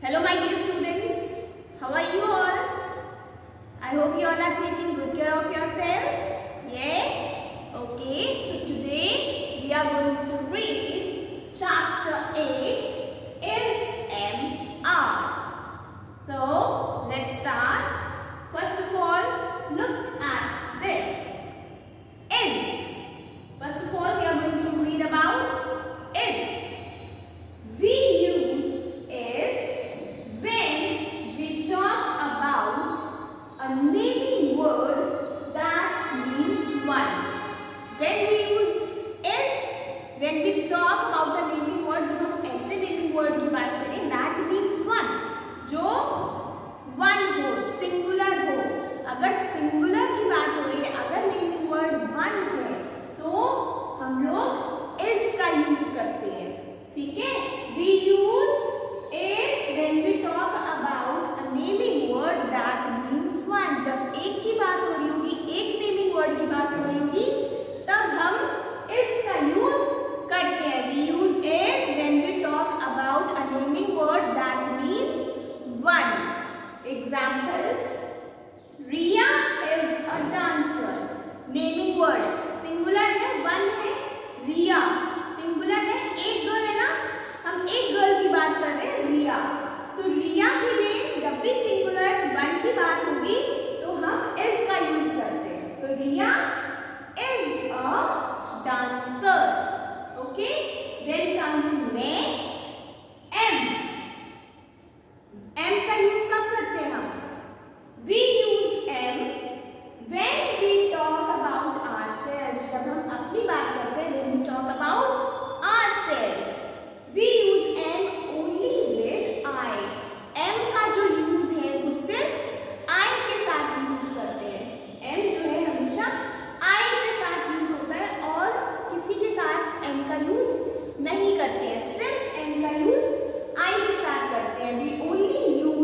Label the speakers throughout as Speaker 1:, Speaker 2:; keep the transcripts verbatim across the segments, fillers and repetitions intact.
Speaker 1: Hello my dear students, how are you all? I hope you all are taking good care of yourself. Yes? Okay, so today we are going to read chapter eight, Is M R. So let's start. First of all, look at this. Is. First of all, we are going to read about is. We use is when we talk about a naming word that means one. When we use is, when we talk about the naming word, जब हम ऐसे naming word की बात करें, that means one, जो one हो, singular हो. अगर singular की बात हो रही है, अगर naming word one है, तो हम लोग is का use करते हैं. ठीक है? We use is when we talk about a naming word that means one. जब एक की बात हो रही होगी, एक naming word की बात हो रही होगी, तब हम is का use करते हैं. We use is when we talk about a naming word that means one. Example: Riya is a dancer. Naming word singular है, one है. Riya singular है, एक गर्ल है ना, हम एक गर्ल की बात कर रहे हैं, रिया. तो रिया के लिए जब भी सिंगुलर वन की बात होगी तो हम इज का यूज करते हैं. So Riya is a dancer. Okay, then come to next am. Am का यूज कब करते हैं हम? We use am when we talk about ourself. जब हम अपनी बात करते हैं, when we talk about ourself. We use M only with I. M का जो यूज है वो सिर्फ I के साथ यूज करते हैं. M जो है हमेशा I के साथ यूज होता है और किसी के साथ M का यूज नहीं करते हैं. सिर्फ M का यूज I के साथ करते हैं. We only use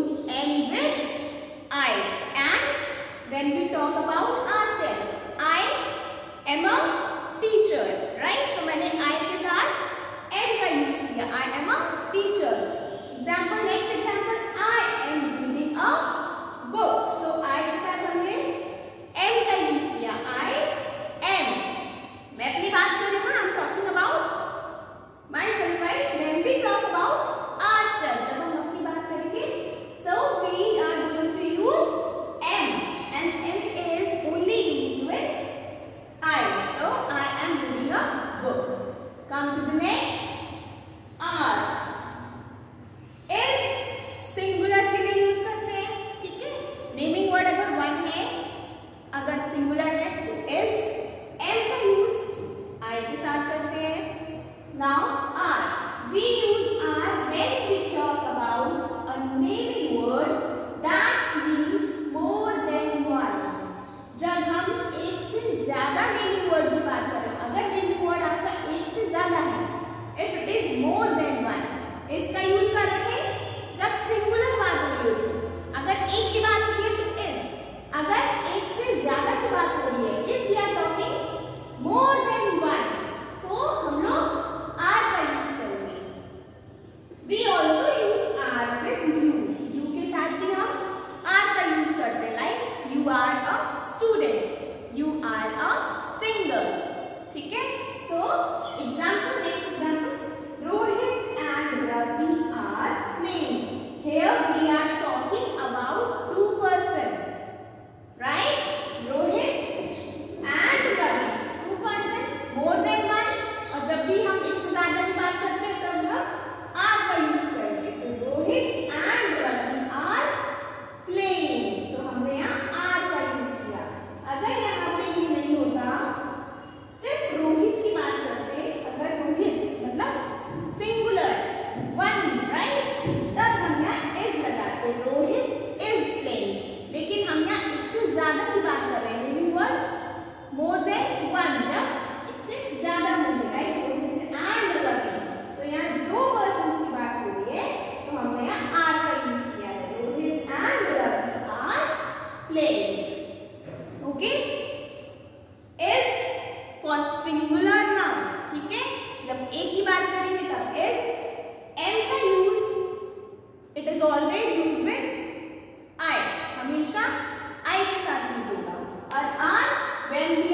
Speaker 1: is always use with I, हमेशा आई के साथ यूज होगा। और आर व्हेन